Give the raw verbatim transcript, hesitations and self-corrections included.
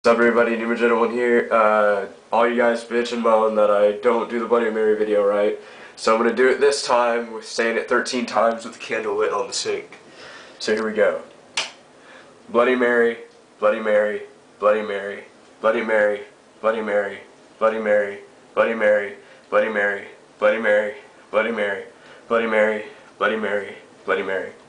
What's up everybody, New Magenta one here. Uh, all you guys bitch and moan that I don't do the Bloody Mary video right. So I'm going to do it this time with saying it thirteen times with the candle lit on the sink. So here we go. Bloody Mary, Bloody Mary, Bloody Mary, Bloody Mary, Bloody Mary, Bloody Mary, Bloody Mary, Bloody Mary, Bloody Mary, Bloody Mary, Bloody Mary, Bloody Mary, Bloody Mary.